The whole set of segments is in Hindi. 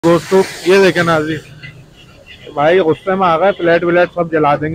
दोस्तों ये देखे नाज़रीन, भाई गुस्से में आ गए, प्लेट व्लेट सब जला देंगे।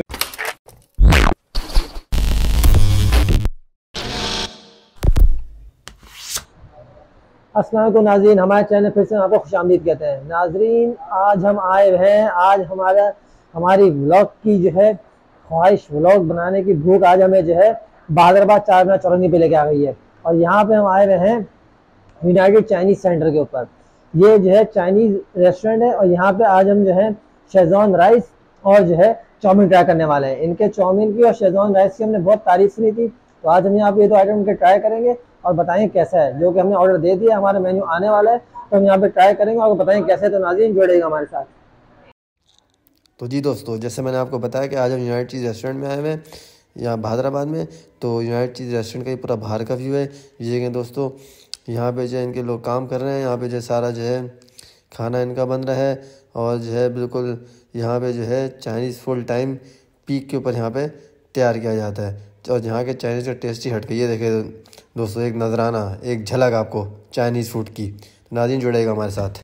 अस्सलाम वालेकुम नाज़रीन, हमारे चैनल फिर से आपको खुशामदीद कहते हैं। नाज़रीन आज हम आए हैं, आज हमारी व्लॉग की जो है ख्वाहिश, व्लॉग बनाने की भूख आज हमें जो है बहादुराबाद चारमीनार चौरंगी पे लेके आ गई है। और यहाँ पे हम आए हुए हैं यूनाइटेड चाइनीज़ सेंटर के ऊपर। ये जो है चाइनीज़ रेस्टोरेंट है और यहाँ पे आज हम जो है शेज़वान राइस और जो है चाउमीन ट्राई करने वाले हैं। इनके चाउमीन की और शेज़वान राइस की हमने बहुत तारीफ सुनी थी, तो आज हम यहाँ पे ये दो आइटम के ट्राई करेंगे और बताएंगे कैसा है। जो कि हमने ऑर्डर दे दिया, हमारा मेन्यू आने वाला है, तो हम यहाँ पे ट्राई करेंगे और बताएंगे कैसे। तो नाज़रीन जुड़ रहेगा हमारे साथ। तो जी दोस्तों, जैसे मैंने आपको बताया कि आज हम यूनाइटेड चीज़ रेस्टोरेंट में आए हुए हैं यहाँ बहादुराबाद में। तो यूनाइटेड चीज़ रेस्टोरेंट का ही पूरा बाहर का व्यू है। ये कि दोस्तों यहाँ पे जो है इनके लोग काम कर रहे हैं, यहाँ पे जो सारा जो है खाना इनका बन रहा है और जो है बिल्कुल यहाँ पे जो है चाइनीज़ फुल टाइम पीक के ऊपर यहाँ पे तैयार किया जाता है। और यहाँ के चाइनीज़ का टेस्ट ही हटके। ये देखे दोस्तों, एक नजराना, एक झलक आपको चाइनीज़ फूड की। नाज़रीन जुड़ेगा हमारे साथ।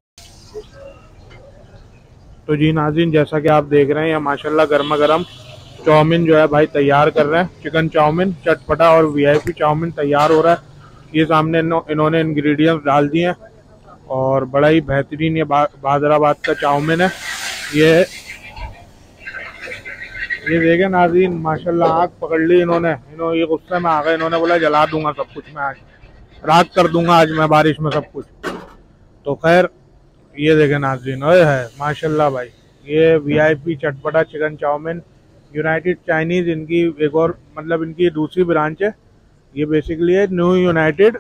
तो जी नाज़रीन, जैसा कि आप देख रहे हैं, माशाल्लाह गर्मा गर्म चाउमीन जो है भाई तैयार कर रहे हैं। चिकन चाउमीन चटपटा और वीआईपी चाउमीन तैयार हो रहा है। ये सामने इन्होंने इंग्रेडिएंट्स डाल दिए हैं और बड़ा ही बेहतरीन ये बहादुराबाद का चाउमीन है। ये देखें नाज़रीन, माशाल्लाह आग पकड़ ली इन्होंने ये गुस्से में आ गए। इन्होंने बोला जला दूंगा सब कुछ, मैं आज राख कर दूंगा आज मैं बारिश में सब कुछ। तो खैर ये देखें नाज़रीन, ओए है माशाल्लाह भाई, ये वीआईपी चटपटा चिकन चाउमीन यूनाइटेड चाइनीज़ इनकी एक और मतलब इनकी दूसरी ब्रांच है। ये बेसिकली है न्यू यूनाइटेड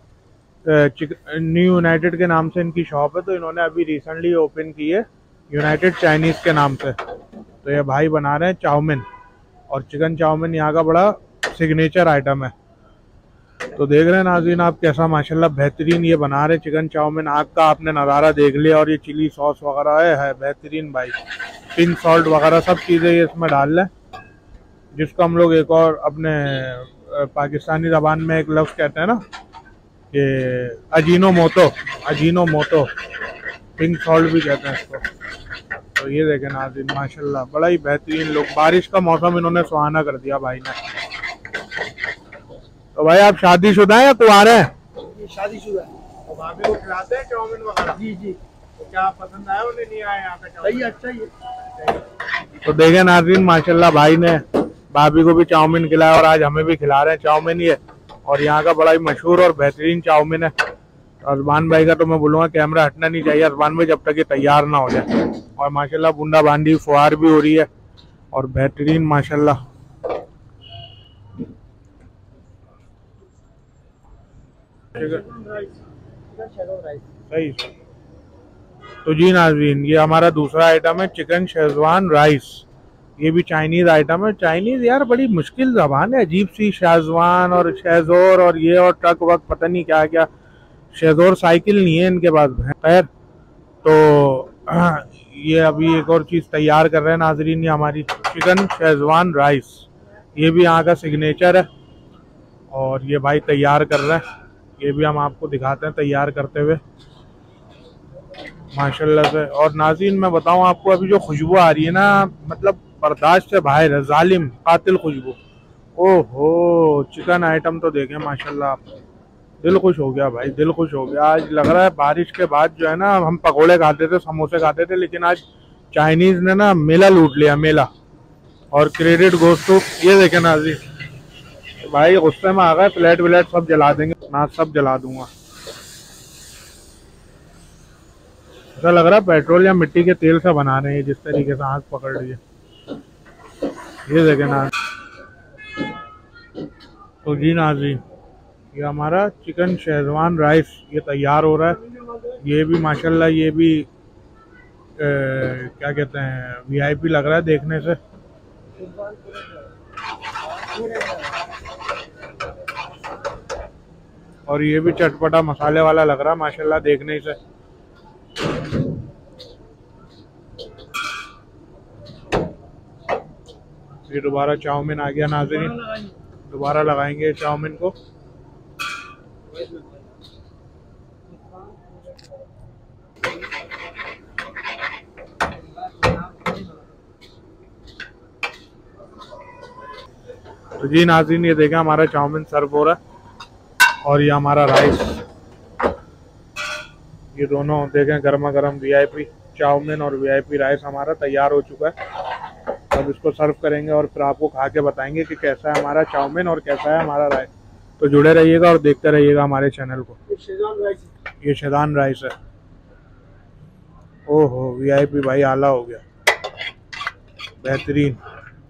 के नाम से इनकी शॉप है। तो इन्होंने अभी रिसेंटली ओपन की है यूनाइटेड चाइनीज़ के नाम से। तो ये भाई बना रहे हैं चाउमीन, और चिकन चाउमीन यहाँ का बड़ा सिग्नेचर आइटम है। तो देख रहे हैं नाज़रीन आप कैसा माशाल्लाह बेहतरीन ये बना रहे चिकन चाउमीन। आग का आपने नज़ारा देख लिया, और ये चिली सॉस वगैरह है बेहतरीन भाई, पिंक सॉल्ट वगैरह सब चीज़ें ये इसमें डाल लें, जिसको हम लोग एक और अपने पाकिस्तानी ज़बान में एक लफ्ज़ कहते हैं ना कि अजीनो मोतो, पिंक सॉल्ट भी कहते हैं इसको। तो ये देखें नाज़रीन माशाल्लाह बड़ा ही बेहतरीन लोग, बारिश का मौसम इन्होंने सुहाना कर दिया भाई ने। तो भाई आप शादीशुदा हैं या कुंवारे हैं? शादीशुदा है। तो भाभी को खिलाते हैं चाउमीन वगैरह? जी जी। तो क्या पसंद आया उन्हें, नहीं आया यहाँ का चाउमीन? सही, अच्छा ही है। तो देखें नाज़रीन माशाल्लाह भाई ने भाभी को भी चाउमीन खिलाया और आज हमें भी खिला रहे हैं चाउमीन ये। और यहाँ का बड़ा ही मशहूर और बेहतरीन चाउमीन है। अरमान भाई का तो मैं बोलूँगा कैमरा हटना नहीं चाहिए अरमान भाई जब तक ये तैयार ना हो जाए। और माशाल्लाह बूंदा बांदी फुहार भी हो रही है और बेहतरीन माशाल्लाह। सही। तो जी नाज़रीन, ये हमारा दूसरा आइटम है चिकन शेजवान राइस। ये भी चाइनीज़ आइटम है। चाइनीज़ यार बड़ी मुश्किल ज़बान है, अजीब सी। शेजवान और शेजोर और ये और ट्रक वक्त पता नहीं क्या क्या। शेजोर साइकिल नहीं है इनके पास। खैर तो ये अभी एक और चीज़ तैयार कर रहे हैं नाज़रीन, ये हमारी चिकन शेजवान राइस। ये भी यहाँ का सिग्नेचर है और ये भाई तैयार कर रहे हैं। ये भी हम आपको दिखाते हैं तैयार करते हुए माशाल्लाह से। और नाज़रीन मैं बताऊं आपको, अभी जो खुशबू आ रही है ना, मतलब बर्दाश्त से बाहर है, जालिम कातिल खुशबू। ओहो चिकन आइटम तो देखें माशाल्लाह, आप दिल खुश हो गया भाई, दिल खुश हो गया। आज लग रहा है बारिश के बाद जो है ना, हम पकोड़े खाते थे, समोसे खाते थे, लेकिन आज चाइनीज़ ने ना मेला लूट लिया, मेला। और क्रेडिट गोज़ टू, ये देखें नाज़रीन भाई गुस्से में आ गए, प्लेट व्लेट सब जला देंगे, मैं सब जला दूंगा। ऐसा लग रहा है पेट्रोल या मिट्टी के तेल से बना रहे हैं जिस तरीके से आग पकड़ रही है। ये देखें ना। तो जी नाज़रीन, ये हमारा चिकन शेजवान राइस ये तैयार हो रहा है। ये भी माशाल्लाह, ये भी क्या कहते हैं, वीआईपी लग रहा है देखने से। और ये भी चटपटा मसाले वाला लग रहा है माशाल्लाह देखने से। ये दोबारा चाउमीन आ गया नाज़रीन, दोबारा लगाएंगे चाउमीन को। तो जी नाज़रीन, ये देखें हमारा चाउमीन सर्व हो रहा है और ये हमारा राइस, ये दोनों देखें गर्मा गर्म वीआईपी चाउमीन और वीआईपी राइस हमारा तैयार हो चुका है। अब इसको सर्व करेंगे और फिर आपको खा के बताएंगे कि कैसा है हमारा चाउमीन और कैसा है हमारा राइस। तो जुड़े रहिएगा और देखते रहिएगा हमारे चैनल को। ये शेज़वान राइस है। ओहो, वीआईपी भाई आला हो गया, बेहतरीन।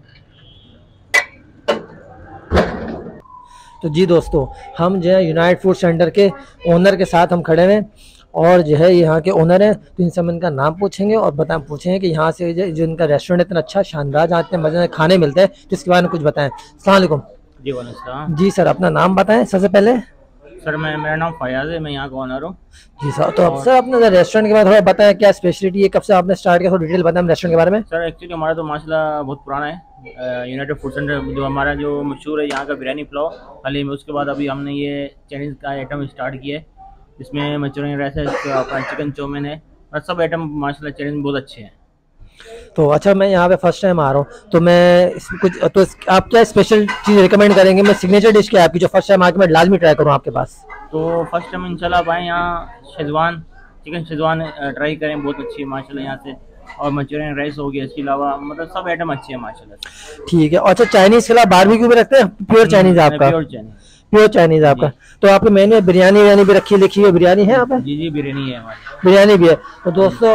तो जी दोस्तों, हम जो है यूनाइटेड फूड सेंटर के ओनर के साथ हम खड़े हैं और जो है यहाँ के ओनर हैं, तो इनसे हम इनका नाम पूछेंगे और पूछेंगे कि यहाँ से जो इनका रेस्टोरेंट इतना अच्छा शानदार, जहाँ इतने मजे खाने मिलते हैं, तो इसके बारे में कुछ बताएं। अस्सलाम वालेकुम। जी वालेकुम। जी सर, अपना नाम बताएं सबसे पहले। सर मेरा नाम फयाज है, मैं यहाँ का ओनर हूँ। जी सर, तो अब सर अपने रेस्टोरेंट के बारे में थोड़ा बताएं, क्या स्पेशलिटी है, कब से आपने स्टार्ट किया, थोड़ा डिटेल बताएं रेस्टोरेंट के बारे में। सर एक्चुअली हमारा तो माशाल्लाह बहुत पुराना है। यूनाइटेड फूड सेंटर जो हमारा जो मशहूर है यहाँ का बिरयानी पुलाव हाल में, उसके बाद अभी हमने ये चाइनीज़ का आइटम स्टार्ट किया है, इसमें मंचूरियन राइस है, अपना चिकन चाउमीन है और सब आइटम माशाल्लाह चाइनीज़ में बहुत अच्छे हैं। तो अच्छा, मैं यहाँ पे फर्स्ट टाइम आ रहा हूँ, तो मैं इसमें कुछ, तो आप क्या स्पेशल चीज़ रिकमेंड करेंगे? मैं सिग्नेचर डिश क्या है आपकी जो फर्स्ट टाइम आके मैं लाजमी ट्राई करूँ आपके पास? तो फर्स्ट टाइम इंशाल्लाह आप आए यहाँ, शेज़वान चिकन शेज़वान ट्राई करें, बहुत अच्छी है माशाल्लाह यहाँ से। और मंचूरियन राइस हो गया, इसके अलावा मतलब सब आइटम अच्छे हैं माशाल्लाह। ठीक है। अच्छा, चाइनीज़ के अलावा बारबेक्यू भी रखते हैं? प्योर चाइनीज़ आपका? प्योर चाइनीज़ आपका। तो आपके मेन्यू में बिरयानी भी रखी लिखी हुई बिरयानी है यहाँ पे? जी बिरयानी है हमारी। बिरयानी भी है। तो दोस्तों,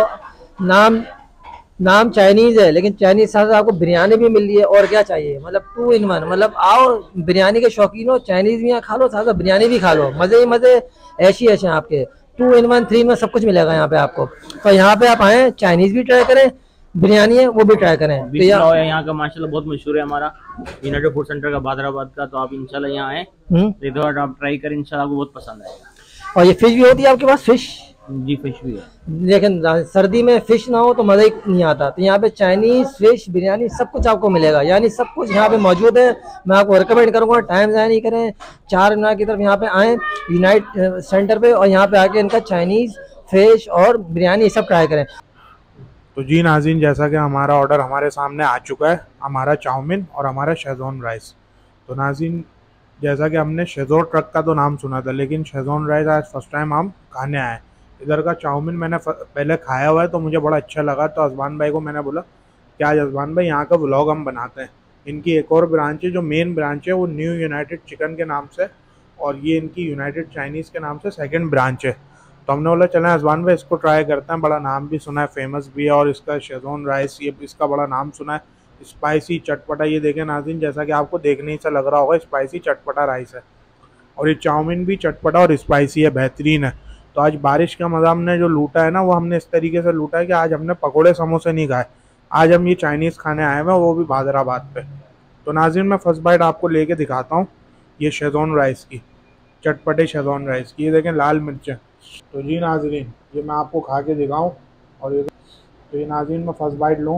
नाम चाइनीज़ है, लेकिन चाइनीज़ साथ आपको बिरयानी भी मिल रही है, और क्या चाहिए? मतलब 2 in 1। मतलब आओ, बिरयानी के शौकीन हो, चाइनीज़ भी यहाँ खा लो, साथ बिरयानी भी खा लो, मज़े ही मज़े, ऐसे हैं आपके। 2 in 1 3 में सब कुछ मिलेगा यहाँ पे आपको। तो यहाँ पे आप आए, चाइनीज़ भी ट्राई करें, बिरयानी है वो भी ट्राई करें। तो यहाँ का माशाल्लाह बहुत मशहूर है हमारा यूनाइटेड फूड सेंटर का हैदराबाद का। तो आप इंशाल्लाह यहाँ आए, इधर आप ट्राई करें, इंशाल्लाह आपको बहुत पसंद आएगा। और ये फिश भी होती है आपके पास? फिश? जी फिश भी है, लेकिन सर्दी में फिश ना हो तो मज़ा ही नहीं आता। तो यहाँ पे चाइनीज़, फिश, बिरयानी सब कुछ आपको मिलेगा, यानी सब कुछ यहाँ पे मौजूद है। मैं आपको रिकमेंड करूँगा, टाइम ज़ाया नहीं करें, 4 मीनार की तरफ यहाँ पे आएँ यूनाइट सेंटर पे, और यहाँ पे आके इनका चाइनीज़, फिश और बिरयानी सब ट्राई करें। तो जी नाज़रीन, जैसा कि हमारा ऑर्डर हमारे सामने आ चुका है, हमारा चाउमीन और हमारा शेज़वान राइस। तो नाज़रीन, जैसा कि हमने शेज़वान ट्रक का तो नाम सुना था, लेकिन शेज़वान राइस आज फर्स्ट टाइम हम खाने आए। इधर का चाउमीन मैंने पहले खाया हुआ है, तो मुझे बड़ा अच्छा लगा। तो अज़बान भाई को मैंने बोला कि आज अज़बान भाई यहाँ का व्लॉग हम बनाते हैं। इनकी एक और ब्रांच है, जो मेन ब्रांच है वो न्यू यूनाइटेड चिकन के नाम से, और ये इनकी यूनाइटेड चाइनीज़ के नाम से सेकंड ब्रांच है। तो हमने बोला चलें अज़बान भाई इसको ट्राई करते हैं, बड़ा नाम भी सुना है, फेमस भी है, और इसका शेज़वान राइस ये इसका बड़ा नाम सुना है, स्पाइसी चटपटा। ये देखें नाज़रीन, जैसा कि आपको देखने ही से लग रहा होगा, स्पाइसी चटपटा राइस है, और ये चाउमीन भी चटपटा और स्पाइसी है, बेहतरीन है। तो आज बारिश का मज़ा हमने जो लूटा है ना, वो हमने इस तरीके से लूटा है कि आज हमने पकोड़े समोसे नहीं खाए, आज हम ये चाइनीज़ खाने आए हैं, वो भी हैदराबाद पे। तो नाज़रीन, मैं फर्स्ट बाइट आपको लेके दिखाता हूँ ये शेज़वान राइस की, चटपटे शेज़वान राइस की। ये देखें लाल मिर्चें। तो जी नाज़रीन, ये मैं आपको खा के दिखाऊँ, और ये तो ये नाज़रीन मैं फर्स्ट बाइट लूँ,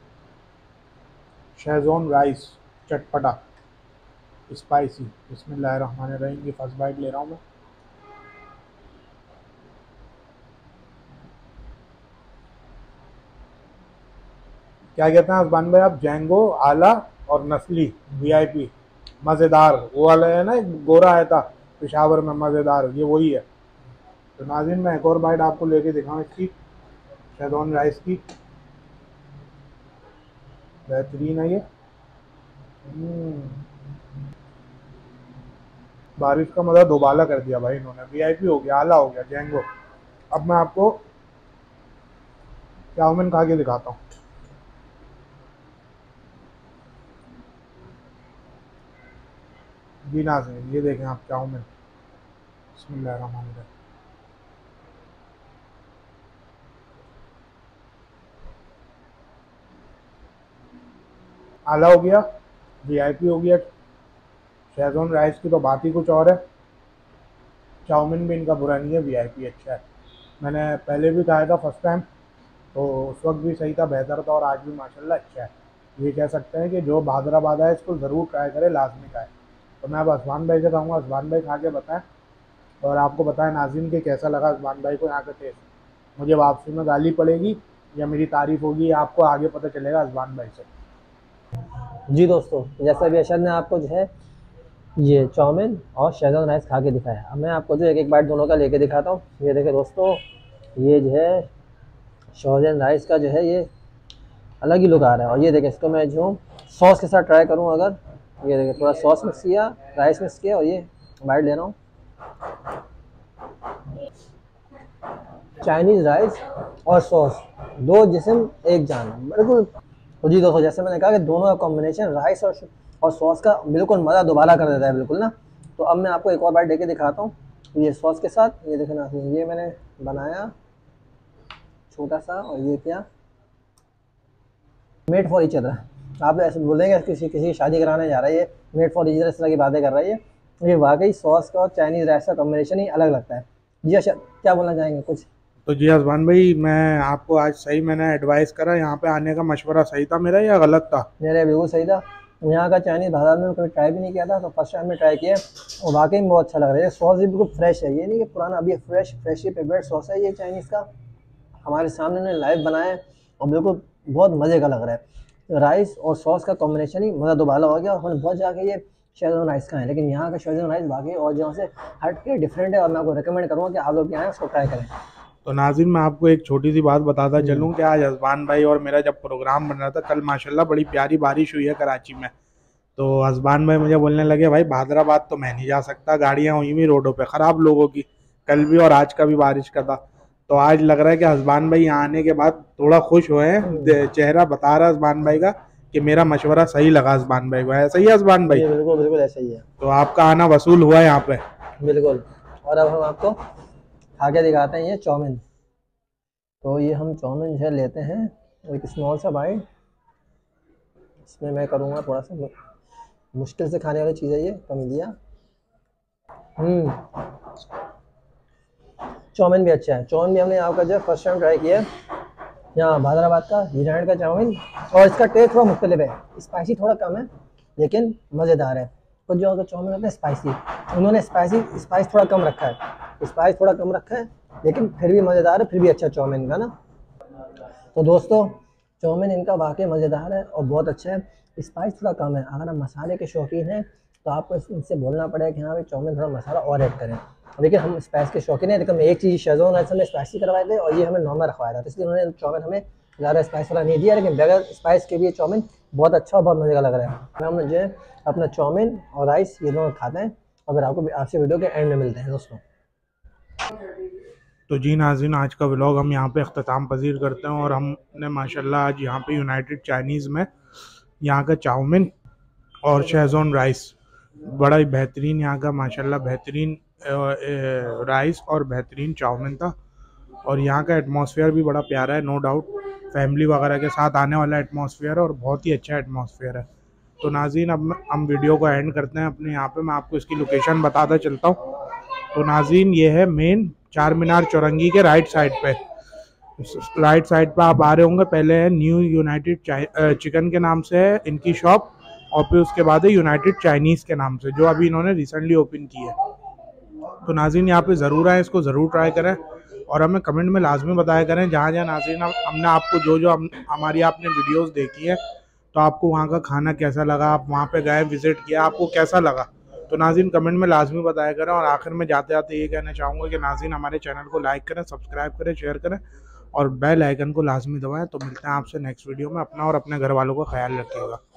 शेज़वान राइस चटपटा स्पाइसी। बिस्मिल्लाहिर्रहमानिर्रहीम की फर्स्ट बाइट ले रहा हूँ मैं। क्या कहते हैं अज़बान भाई आप? जैंगो, आला और नस्ली वीआईपी मज़ेदार, वो वाला है ना, गोरा आया था पेशावर में मज़ेदार, ये वही है। तो नाज़रीन, मैं एक और बाइट आपको लेके दिखाऊँ इसकी, शेज़वान राइस की। बेहतरीन है ये। बारिश का मज़ा दोबाला कर दिया भाई इन्होंने। वीआईपी हो गया, आला हो गया, जैंगो। अब मैं आपको चाउमीन खा के दिखाता हूँ। जी नाज़रीन, ये देखें आप चाउमीन, बिस्मिल्लाहिर्रहमानिर्रहीम। आला हो गया, वीआईपी हो गया। शेज़वान राइस की तो बात ही कुछ और है। चाउमीन भी इनका बुरा नहीं है, वीआईपी अच्छा है। मैंने पहले भी खाया था फर्स्ट टाइम, तो उस वक्त भी सही था, बेहतर था, और आज भी माशाल्लाह अच्छा है। ये कह सकते हैं कि जो हैदराबाद है इसको ज़रूर ट्राई करें, लाजमी खाएं। तो मैं अब अज़बान भाई से कहूँगा, अज़बान भाई खा के बताएं और आपको बताएं नाज़रीन के कैसा लगा अज़बान भाई को यहाँ का टेस्ट। मुझे वापसी में गाली पड़ेगी या मेरी तारीफ़ होगी, आपको आगे पता चलेगा अज़बान भाई से। जी दोस्तों, जैसा भी अरशद ने आपको जो है ये चाउमीन और शेज़वान राइस खा के दिखाया, अब मैं आपको जो एक बाइट दोनों का लेके दिखाता हूँ। ये देखिए दोस्तों, ये जो है शेज़वान राइस का जो है ये अलग ही लुक आ रहा है। और ये देखिए, इसको मैं जो सॉस के साथ ट्राई करूँ अगर, ये देखिए थोड़ा सॉस मिक्स किया, राइस मिक्स किया और ये बाइट ले रहा हूँ। चाइनीज़ राइस और सॉस, दो जिस्म एक जान, बिल्कुल। तो जी दोस्तों, जैसे मैंने कहा कि दोनों का कॉम्बिनेशन राइस और सॉस का बिल्कुल मज़ा दोबारा कर देता है, बिल्कुल ना। तो अब मैं आपको एक और बाइट देके दिखाता हूँ ये सॉस के साथ। ये देखें ना, ये मैंने बनाया छोटा सा, और ये क्या मेड फॉर ईच अदर। आप ऐसे बोलेंगे किसी शादी कराने जा रहा है, ये मेड फॉर ईच अदर इस तरह की बातें कर रही है। ये वाकई सॉस का और चाइनीज़ राइस का कॉम्बिनेशन ही अलग लगता है। जी अच्छा, क्या बोलना चाहेंगे कुछ? तो जी अज़बान भाई, मैं आपको आज सही मैंने एडवाइस करा, यहाँ पे आने का मशवरा सही था मेरा या गलत था? मेरा बिल्कुल सही था। यहाँ का चाइनीज़ बाजार में कभी ट्राई भी नहीं किया था, तो फर्स्ट टाइम में ट्राई किया और वाकई में बहुत अच्छा लग रहा है। सॉस भी बिल्कुल फ्रेश है, ये नहीं कि पुराना, अभी फ्रेश ही फेवरेट सॉस है ये चाइनीज़ का। हमारे सामने उन्होंने लाइव बनाया है और बिल्कुल बहुत मज़े का लग रहा है। राइस और सॉस का कॉम्बिनेशन ही मज़ा दोबारा हो गया। और बहुत जाके ये शेज़वान राइस का है, लेकिन यहाँ का शेज़वान राइस वाकई और जहाँ से हट के डिफरेंट है, और मैं आपको रिकमेंड करूँगा कि आप लोग भी आएँ उसको ट्राई करें। तो नाज़रीन, मैं आपको एक छोटी सी बात बताता चलूँ कि आज अज़बान भाई और मेरा जब प्रोग्राम बन रहा था, कल माशाल्लाह बड़ी प्यारी बारिश हुई है कराची में। तो अज़बान भाई मुझे बोलने लगे, भाई भादराबाद तो मैं नहीं जा सकता, गाड़ियाँ हुई हुई रोडों पे ख़राब लोगों की, कल भी और आज का भी बारिश का था। तो आज लग रहा है कि अज़बान भाई यहाँ आने के बाद थोड़ा खुश हुए हैं, चेहरा बता रहा है अज़बान भाई का कि मेरा मशवरा सही लगा अज़बान भाई को। ऐसा ही है अज़बान भाई? बिल्कुल बिल्कुल ऐसा ही है। तो आपका आना वसूल हुआ यहाँ पे। बिल्कुल। और अब हम आपको खा के दिखाते हैं ये चाउमीन। तो ये हम चाउमीन जो है लेते हैं एक स्मॉल सा बाइट। इसमें मैं करूँगा थोड़ा सा मुश्किल से खाने वाली चीज़ है ये, कम लिया। चाउमीन भी अच्छा है। चाउमीन भी हमने यहाँ का जो है फर्स्ट टाइम ट्राई किया है, यहाँ हैदराबाद का यूनाइटेड का चाउमीन। और इसका टेस्ट थोड़ा मुख्तलिफ है, स्पाइसी थोड़ा कम है लेकिन मज़ेदार है। कुछ जो अगर चाउमीन होता है स्पाइसी, उन्होंने स्पाइस थोड़ा कम रखा है, स्पाइस थोड़ा कम रखा है, लेकिन फिर भी मज़ेदार है, फिर भी अच्छा चाउमीन का ना। तो दोस्तों, चाउमीन इनका वाकई मज़ेदार है और बहुत अच्छा है। स्पाइस थोड़ा कम है। अगर आप मसाले के शौकीन हैं तो आपको इनसे बोलना पड़ेगा कि हाँ भाई चाउमीन थोड़ा मसाला और ऐड करें। लेकिन हम स्पाइस के शौकीन हैं, लेकिन हम एक चीज़ शेज़वान राइस हमें स्पाइसी करवाए थे और ये हमें नॉर्मल रखवाया था, तो इसलिए उन्होंने चाउमीन हमें ज़्यादा स्पाइस वाला नहीं दिया, लेकिन बगैर स्पाइस के भी ये चाउमीन बहुत अच्छा और बहुत मज़े का लग रहा है। हम जो है अपना चाउमीन और राइस ये दोनों खाते हैं और फिर आपसे वीडियो के एंड में मिलते हैं दोस्तों। तो जी नाज़रीन, आज का व्लॉग हम यहाँ पे अख्ताम पजीर करते हैं और हमने माशाल्लाह आज यहाँ पे यूनाइटेड चाइनीज़ में यहाँ का चाउमीन और शेज़वान राइस बड़ा ही बेहतरीन, यहाँ का माशाल्लाह बेहतरीन राइस और बेहतरीन चाउमीन था। और यहाँ का एटमॉस्फेयर भी बड़ा प्यारा है, नो डाउट फैमिली वगैरह के साथ आने वाला एटमॉस्फेयर है और बहुत ही अच्छा एटमॉस्फेयर है। तो नाज़रीन, अब हम वीडियो को एंड करते हैं अपने यहाँ पे। मैं आपको इसकी लोकेशन बताता चलता हूँ। तो नाज़रीन, ये है मेन चार मीनार चौरंगी के राइट साइड पे आप आ रहे होंगे। पहले है न्यू यूनाइटेड चिकन के नाम से है इनकी शॉप, और फिर उसके बाद है यूनाइटेड चाइनीज़ के नाम से, जो अभी इन्होंने रिसेंटली ओपन की है। तो नाज़रीन, यहाँ पे ज़रूर आएँ, इसको ज़रूर ट्राई करें और हमें कमेंट में लाजमी बताया करें जहाँ जहाँ नाज़रीन हमने आपको जो हमारी आपने वीडियोस देखी है, तो आपको वहाँ का खाना कैसा लगा, आप वहाँ पे गए विज़िट किया, आपको कैसा लगा। तो नाज़रीन कमेंट में लाजमी बताया करें। और आखिर में जाते जाते ये कहना चाहूँगा कि नाज़रीन हमारे चैनल को लाइक करें, सब्सक्राइब करें, शेयर करें और बेल आइकन को लाजमी दबाएं। तो मिलते हैं आपसे नेक्स्ट वीडियो में। अपना और अपने घर वालों का ख्याल रखिएगा।